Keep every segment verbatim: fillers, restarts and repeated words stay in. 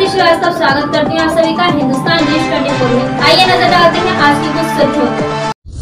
स्वाति श्रीवास्तव स्वागत करती हूँ आप सभी का हिंदुस्तान न्यूज़ चौबीस में। आइए नजर डालते हैं आज की कुछ सुर्खियों पर।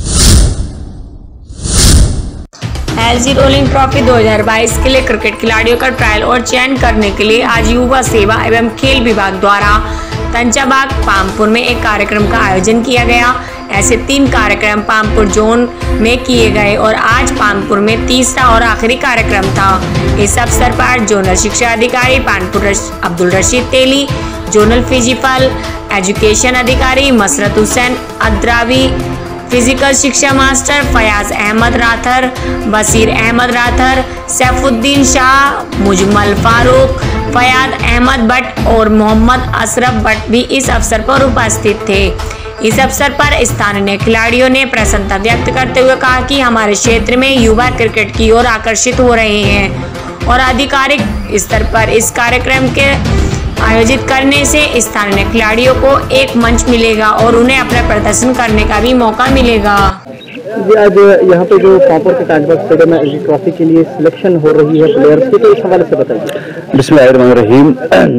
एलजी रोलिंग ट्रॉफी दो हज़ार बाईस के लिए क्रिकेट खिलाड़ियों का ट्रायल और चयन करने के लिए आज युवा सेवा एवं खेल विभाग द्वारा तंचाबाग पामपुर में एक कार्यक्रम का आयोजन किया गया। ऐसे तीन कार्यक्रम पामपुर जोन में किए गए और आज पामपुर में तीसरा और आखिरी कार्यक्रम था। इस अवसर पर जोनल शिक्षा अधिकारी Pampore Abdul Rashid Teli, zonal physical education अधिकारी मसरत हुसैन अद्रावी, फिजिकल शिक्षा मास्टर फयाज अहमद राथर, बसीर अहमद राथर, सैफुद्दीन शाह, मुजमल फारूक, फयाद अहमद भट्ट और मोहम्मद अशरफ भट्ट भी इस अवसर पर उपस्थित थे। इस अवसर पर स्थानीय खिलाड़ियों ने प्रसन्नता व्यक्त करते हुए कहा कि हमारे क्षेत्र में युवा क्रिकेट की ओर आकर्षित हो रहे हैं और आधिकारिक स्तर पर इस कार्यक्रम के आयोजित करने से स्थानीय खिलाड़ियों को एक मंच मिलेगा और उन्हें अपना प्रदर्शन करने का भी मौका मिलेगा। जी आज यहाँ पे जो पामपुर के तंचाबाग स्टेडियम में एलजी ट्रॉफी के लिए सिलेक्शन हो रही है प्लेयर्स की, तो इस हवाले से बताइए। बिस्मिल्लाहिर्रहमानिर्रहीम।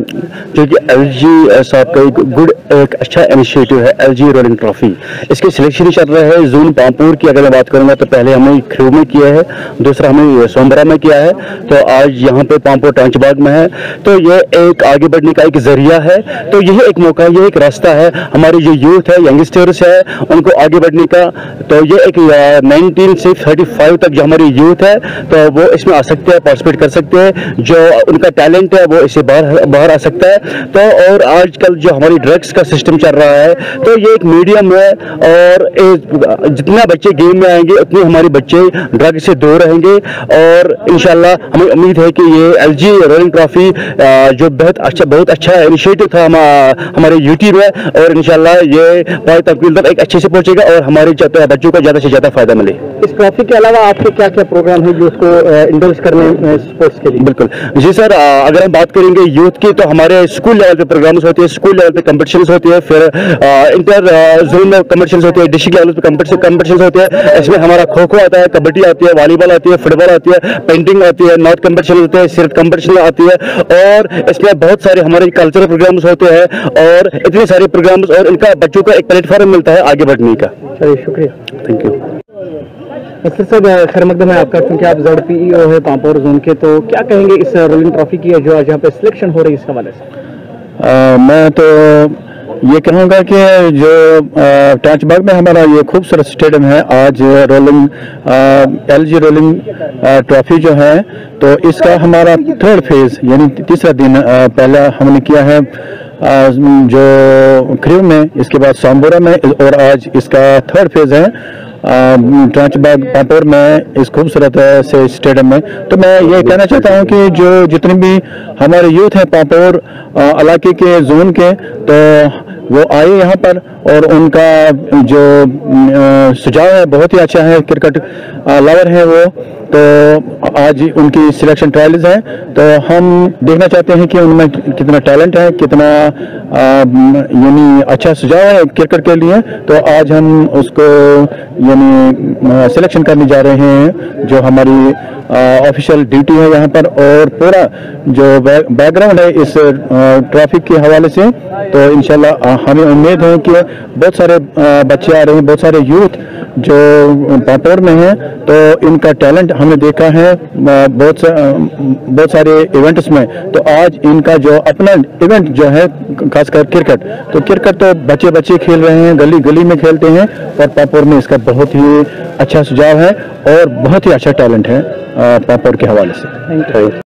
जो कि एलजी साहब का एक गुड एक अच्छा इनिशिएटिव है एलजी रोलिंग ट्रॉफी, इसकी सिलेक्शन चल रहा है जोन पामपुर की। अगर मैं बात करूंगा तो पहले हमने खरीव में किया है, दूसरा हमने सोमबरा में किया है, तो आज यहाँ पे पामपुर तंचाबाग में है। तो ये एक आगे बढ़ने का एक जरिया है, तो यह एक मौका, ये एक रास्ता है हमारी जो यूथ है, यंगस्टर्स है, उनको आगे बढ़ने का। तो ये एक नाइनटीन से थर्टी फाइव तक जो हमारी यूथ है तो वो इसमें आ सकते हैं, पार्टिसिपेट कर सकते हैं। जो उनका टैलेंट है वो इससे बाहर बाहर आ सकता है। तो और आजकल जो हमारी ड्रग्स का सिस्टम चल रहा है, तो ये एक मीडियम है और जितना बच्चे गेम में आएंगे उतने हमारे बच्चे ड्रग से दूर रहेंगे। और इंशाल्लाह हमें उम्मीद है कि ये एलजी रोलिंग ट्रॉफी जो बहुत अच्छा बहुत अच्छा इनिशिएटिव था हमारे यूटी में, और इंशाल्लाह ये पाई तक एक अच्छे से पहुंचेगा और हमारे बच्चों को ज्यादा से ज्यादा फायदा मिले। इस ट्रॉफी के अलावा आपके क्या क्या प्रोग्राम है जो उसको इंडोर्स करने में स्पोर्ट्स के लिए? बिल्कुल जी सर, अगर हम बात करेंगे यूथ की तो हमारे स्कूल लेवल पे प्रोग्राम्स होते हैं, स्कूल लेवल पे कंपटीशंस होती है, फिर इंटर जोन में कंपटीशंस होते हैं, डिस्ट्रिक्ट लेवल पे कंपटीशंस होते हैं। इसमें हमारा खो खो आता है, कबड्डी आती है, वॉलीबॉल आती है, फुटबॉल आती है, पेंटिंग आती है, नॉट कंपटीशन होते हैं, सिर्फ कंपटीशन आती है, और इसमें बहुत सारे हमारे कल्चरल प्रोग्राम्स होते हैं और इतने सारे प्रोग्राम्स, और इनका बच्चों को एक प्लेटफॉर्म मिलता है आगे बढ़ने का। चलिए शुक्रिया, थैंक यू। सर साहब खैर मकदम है आपका, क्योंकि आप जेड पी ई ओ है पामपुर जोन के, तो क्या कहेंगे इस रोलिंग ट्रॉफी की जो आज यहाँ पे सिलेक्शन हो रही है इस हवाले से? आ, मैं तो ये कहूँगा कि जो तंचाबाग में हमारा ये खूबसूरत स्टेडियम है, आज रोलिंग एलजी रोलिंग ट्रॉफी जो है, तो इसका हमारा थर्ड फेज यानी तीसरा दिन आ, पहला हमने किया है आ, जो खरीव में, इसके बाद सोमबरा में, और आज इसका थर्ड फेज है तंचाबाग पामपुर में इस खूबसूरत से स्टेडियम में। तो मैं ये कहना चाहता हूँ कि जो जितने भी हमारे यूथ हैं पामपुर इलाके के जोन के, तो वो आए यहाँ पर, और उनका जो सुझाव है बहुत ही अच्छा है, क्रिकेट लवर है वो, तो आज उनकी सिलेक्शन ट्रायल्स हैं। तो हम देखना चाहते हैं कि उनमें कितना टैलेंट है, कितना यानी अच्छा सुझाव है क्रिकेट के लिए। तो आज हम उसको यानी सिलेक्शन करने जा रहे हैं, जो हमारी ऑफिशियल ड्यूटी है यहाँ पर, और पूरा जो बैकग्राउंड है इस ट्रॉफी के हवाले से। तो इंशाल्लाह हमें उम्मीद है कि बहुत सारे बच्चे आ रहे हैं, बहुत सारे यूथ जो पामपुर में हैं, तो इनका टैलेंट हमने देखा है बहुत सा, बहुत सारे इवेंट्स में। तो आज इनका जो अपना इवेंट जो है, खासकर क्रिकेट, तो क्रिकेट तो बच्चे बच्चे खेल रहे हैं, गली गली में खेलते हैं, और पामपुर में इसका बहुत ही अच्छा सुझाव है और बहुत ही अच्छा टैलेंट है पामपुर के हवाले से।